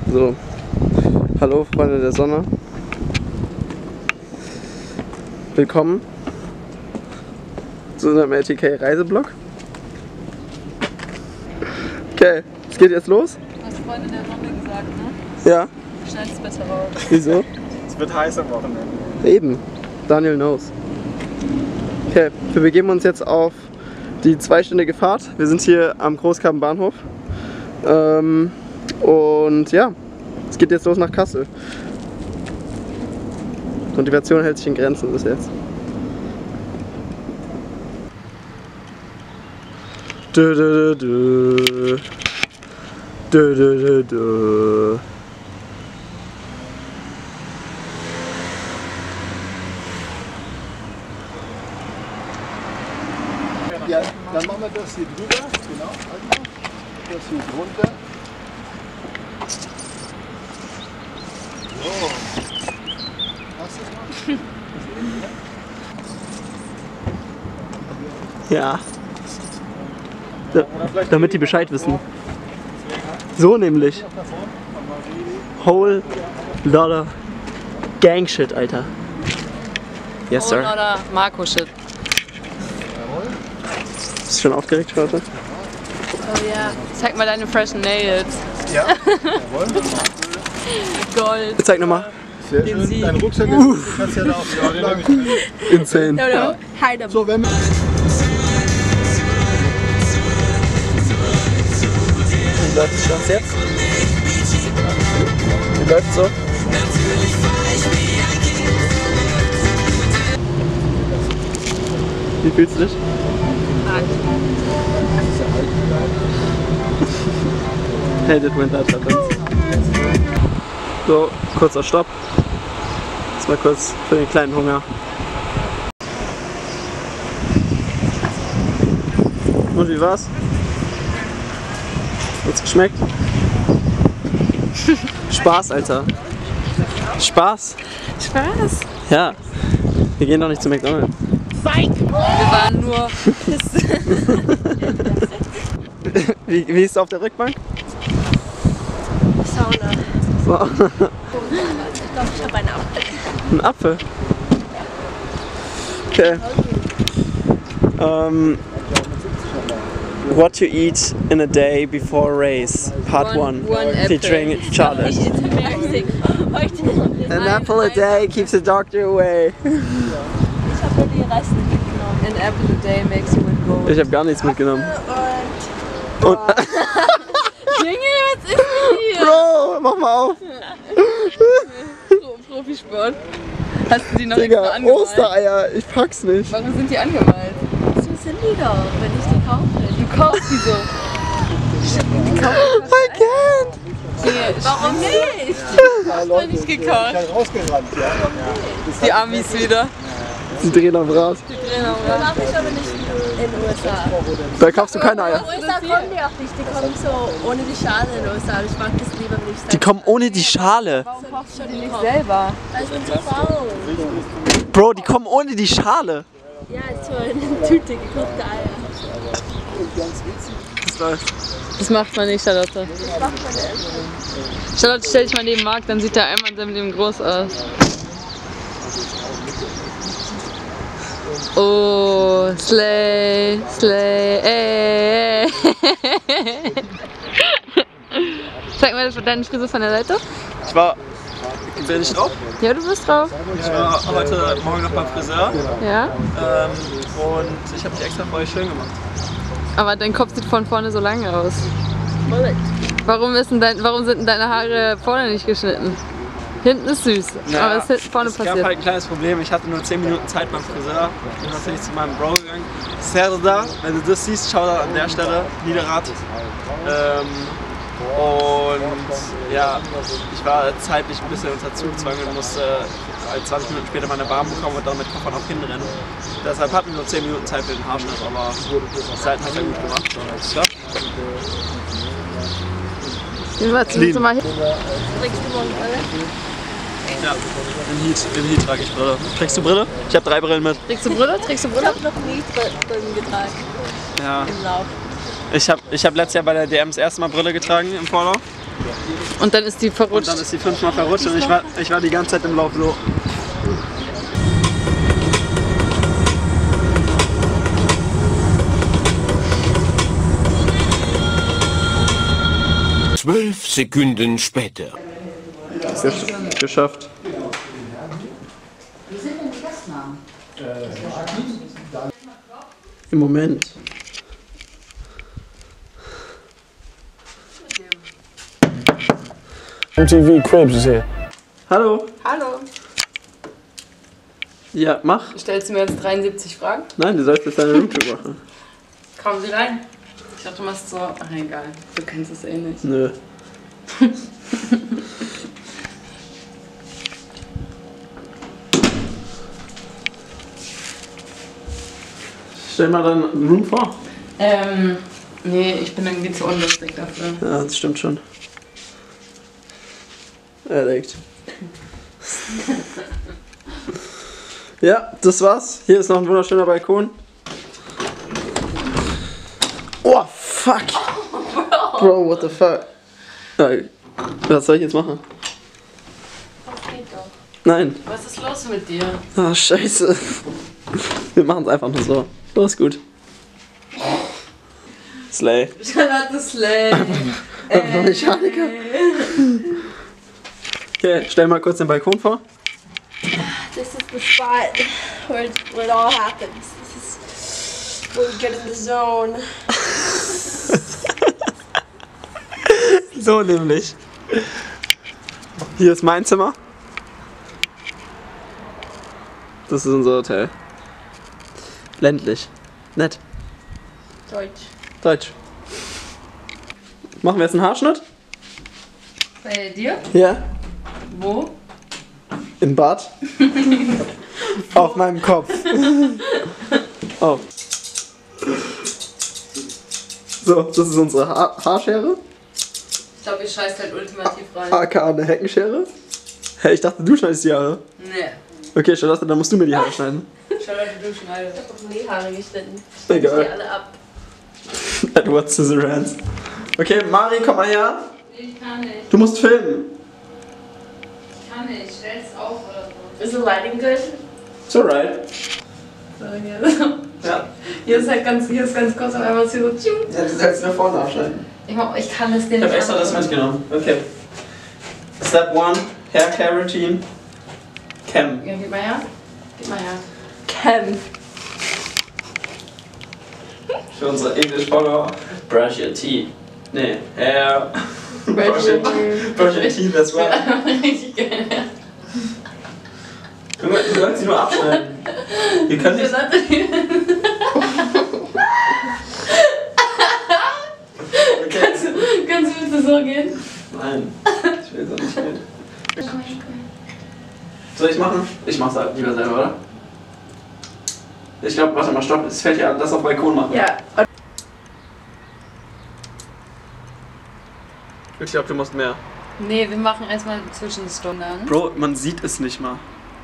So, hallo Freunde der Sonne. Willkommen zu unserem LTK Reiseblog. Okay, es geht jetzt los. Du hast Freunde der Sonne gesagt, ne? Ja. Schneid's besser raus. Wieso? Es wird heiß am Wochenende. Eben, Daniel knows. Okay, wir begeben uns jetzt auf die 2-stündige Fahrt. Wir sind hier am Großkamp-Bahnhof. Und ja, es geht jetzt los nach Kassel. Motivation hält sich in Grenzen bis jetzt. Du, du, du, du. Du, du, du, du. Ja, dann machen wir das hier drüber, genau, das hier drunter. So. Hast du es noch? Ja. Damit die Bescheid wissen. So nämlich. Whole lotta gang shit, Alter. Yes, sir. Oder Marco-Shit. Bist du schon aufgeregt für heute? Oh ja. Zeig mal deine freshen Nails. Ja. Jawohl. Gold. Zeig nochmal. Sehr schön. Dein Rucksack ist, du kannst ja da auf die Ablage. Insane. No. Hide them. So, wenn wir... Wie läuft es für uns jetzt? Wie läuft's so? Wie fühlst du dich? Hate it when that happens. So, kurzer Stopp. Jetzt mal kurz für den kleinen Hunger. Und wie war's? Hat's geschmeckt? Spaß, Alter. Spaß. Spaß. Ja. Wir gehen doch nicht zu McDonald's. Wir waren nur pissen. Wie ist es auf der Rückbank? Sauna. So. Ich glaube, ich habe einen Apfel. Ein Apfel. Okay. What to eat in a day before race, part 1, one featuring apple. Charlotte. It's embarrassing. Heute. An apple a day keeps the doctor away. Ich habe nur die Reste mitgenommen. An apple a day makes you with gold. Ich habe gar nichts mitgenommen. Und Und Junge, was ist denn hier? Bro, mach mal auf. Profisport. Hast du die noch extra Digga, angemalt? Ostereier, ich pack's nicht. Warum sind die angemalt? so sind die doch, wenn ich die kaufe. Du kaufst die so. I can't. Warum nicht? Hast du nicht gekauft? Ich bin rausgerannt, ja. Die Amis wieder. Sie drehen am Rad. Die drehen am Das Rad. mache ich aber nicht in den USA. Da kaufst du keine Eier. In den USA kommen die auch nicht. Die kommen so ohne die Schale in den USA. Ich mag das lieber, wenn ich Die kommen ohne die Schale. Warum kaufst du die nicht selber? Weil ich bin zu faul. Bro, die kommen ohne die Schale. Ja, so in einer Tüte gekochte Eier. Das läuft. Das macht man nicht, Charlotte. Das macht meine Eltern. Charlotte, stell dich mal neben Marc, dann sieht der einmal in seinem Leben groß aus. Oh, Slay, Slay, ey. Zeig mal deine Frisur von der Seite. Bin ich drauf? Ja, du bist drauf. Ich war heute Morgen noch beim Friseur Ja. und ich habe dich extra für euch schön gemacht. Aber dein Kopf sieht von vorne so lang aus. Warum sind deine Haare vorne nicht geschnitten? Hinten ist süß, aber es ist vorne es gab passiert. halt ein kleines Problem, ich hatte nur 10 Minuten Zeit beim Friseur. Ich bin natürlich zu meinem Bro gegangen. Serda, wenn du das siehst, schau da an der Stelle, Niederrad. Und ja, ich war zeitlich ein bisschen unter Zugzwang und musste halt 20 Minuten später meine Bahn bekommen und dann mit Koffer noch hinrennen. Deshalb hatten wir nur 10 Minuten Zeit für den Haarschnitt, aber die Seiten hat er gut gemacht. So. Willst du mal hin? Trägst du morgen alle? Ja, im Heat trage ich Brille. Trägst du Brille? Ich habe 3 Brillen mit. Trägst du Brille? Ich habe noch nie Brillen getragen Ja. im Lauf. Ich hab letztes Jahr bei der DM das erste Mal Brille getragen im Vorlauf. Und dann ist die Und verrutscht. dann ist die 5-mal verrutscht und ich war die ganze Zeit im Lauf so. Zwölf Sekunden später. Geschafft. Wie sind denn die Gastnamen? Im Moment. MTV Cribs is here. Hallo. Hallo. Ja, mach. Stellst du mir jetzt 73 Fragen? Nein, du sollst jetzt deine Roomtour machen. Kommen Sie rein. Ich dachte, du machst so. Ach, egal. Du kennst es eh nicht. Nö. Stell mal deinen Room vor. Nee, ich bin irgendwie zu unlustig dafür. Ja, das stimmt schon. Erlegt. Ja, das war's. Hier ist noch ein wunderschöner Balkon. Oh, fuck. Bro, what the fuck? Was soll ich jetzt machen? Nein. Was ist los mit dir? Ah, scheiße. Wir machen es einfach nur so. So ist gut. Slay. Charlotte Slay. Mechaniker. Okay, stell mal kurz den Balkon vor. This is the spot where it all happens. This is where we get in the zone. So nämlich. Hier ist mein Zimmer. Das ist unser Hotel. Ländlich. Nett. Deutsch. Deutsch. Machen wir jetzt einen Haarschnitt? Bei dir? Ja. Wo? Im Bad. Auf meinem Kopf. Oh. So, das ist unsere Haarschere. Ich glaube, ihr scheißt halt ultimativ rein. aka eine Heckenschere. Hey, ich dachte, du schneidest die Haare. Nee. Okay, Charlotte, dann musst du mir die Haare schneiden. Charlotte, du schneidest. Ich hab doch nie Haare geschnitten. Egal. Die alle ab. Edward Scissorhands. Okay, Mari, komm mal her. Ich kann nicht. Du musst filmen. Ich kann nicht. Stell's auf oder so. Is the lighting good? It's alright. So, hier. Ja. Hier ist ganz kurz auf einmal hier so. Ja, du sollst nur vorne abschneiden. Ich kann das dir Ich nicht. hab extra das mitgenommen. Okay. Step 1, Hair Care Routine. Cam. Ja, gib mal her. Gib mal her. Cam. Für unsere English-Follower. Brush your teeth. Nee, hair. Brush your Brush your teeth as well. Richtig geil. Du sollst sie nur abschneiden. Wir können nicht. Okay. Kannst du bitte so gehen? Nein, ich will so nicht gehen. Soll ich machen? Ich mach's halt lieber selber, oder? Ich glaube, warte mal, stopp, es fällt ja das auf Balkon machen. Ja. Ich glaube, du musst mehr. Nee, wir machen erstmal Zwischenstunde an. Bro, man sieht es nicht mal.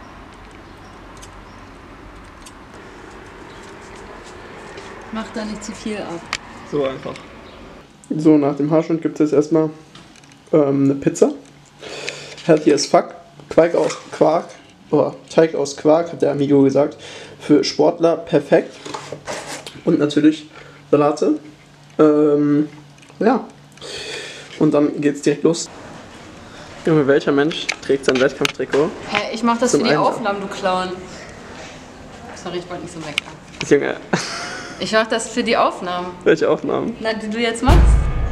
Mach da nicht zu viel ab. So einfach. So, nach dem Haarschnitt gibt es jetzt erstmal eine Pizza. Healthy as fuck. Teig aus Quark, hat der Amigo gesagt. Für Sportler perfekt. Und natürlich Salate. Ja. Und dann geht's direkt los. Junge, welcher Mensch trägt sein Wettkampftrikot? Hä, ich mach das Zum für die Einsatz. Aufnahmen, du Clown. Sorry, ich wollte nicht so meckern. Junge, Ich mach das für die Aufnahmen. welche Aufnahmen? Na, die du jetzt machst?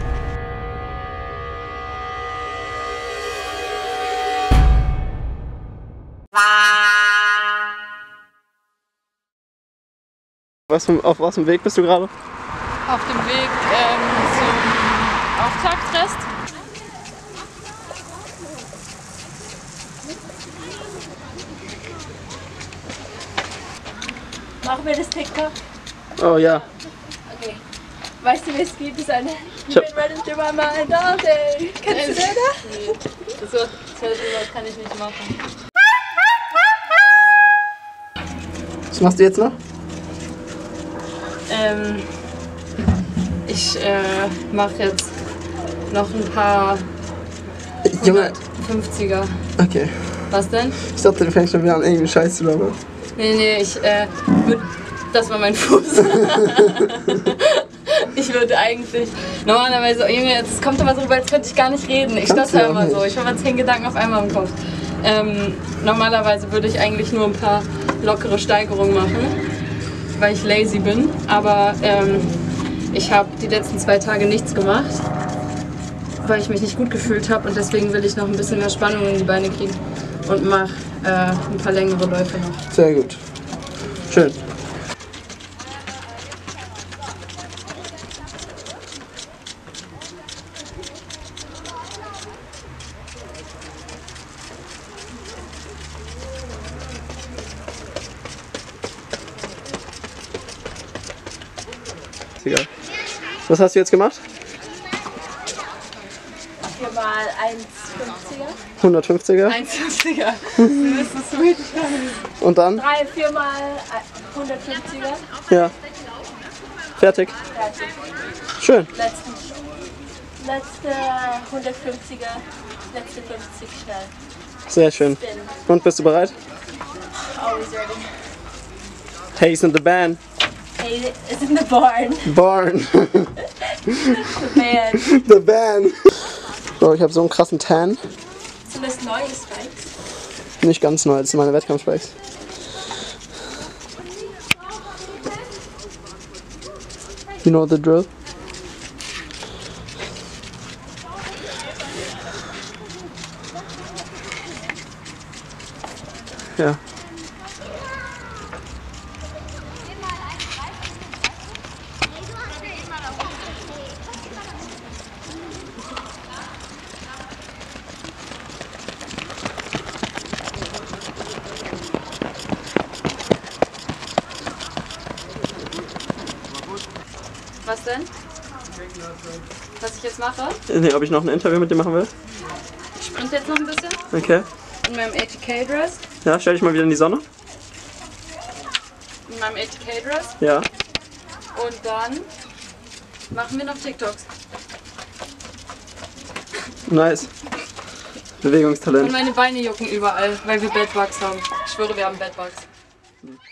Auf was für Weg bist du gerade? Auf dem Weg zum Auftakttest. Machen wir das TikTok? Oh ja. Okay. Weißt du, wie es geht? Das ist eine. Ich hab- Been running through my mind all day. Kennst du das? Das kann ich nicht machen. Was machst du jetzt noch? Ich mache jetzt noch ein paar Junge. 150er. Okay. Was denn? Ich dachte, du fängst schon wieder an, irgendwie Scheiß zu labern. Nee, das war mein Fuß. Ich würde eigentlich, normalerweise, Junge, es kommt immer so rüber, als könnte ich gar nicht reden. Ich stotter immer so, ich habe 10 Gedanken auf einmal im Kopf. Normalerweise würde ich eigentlich nur ein paar lockere Steigerungen machen, weil ich lazy bin. Aber ich habe die letzten 2 Tage nichts gemacht, weil ich mich nicht gut gefühlt habe. Und deswegen will ich noch ein bisschen mehr Spannung in die Beine kriegen und mache ein paar längere Läufe noch. Sehr gut. Schön. Egal. Was hast du jetzt gemacht? 4 mal 1,50er. 150er. 1,50er. Du bist so sweet. Und dann? 3, 4 mal 150er. Ja. Fertig. Fertig. Schön. Letzte 150er. Letzte 50 schnell. Sehr schön. Spin. Und bist du bereit? Always ready. Hayes and the band. Hey, it's in the barn. Barn. The band. The band. So, ich habe so einen krassen Tan. Sind das neue Spikes? Nicht ganz neu, das sind meine Wettkampfspikes. You know the drill? Ja. Was denn? Was ich jetzt mache? Nee, ob ich noch ein Interview mit dir machen will? Ich sprinte jetzt noch ein bisschen Okay. in meinem ATK-Dress. Ja, stell dich mal wieder in die Sonne. In meinem ATK-Dress. Ja. Und dann machen wir noch TikToks. Nice. Und Bewegungstalent. meine Beine jucken überall, weil wir Bedbugs haben. Ich schwöre, wir haben Bedbugs.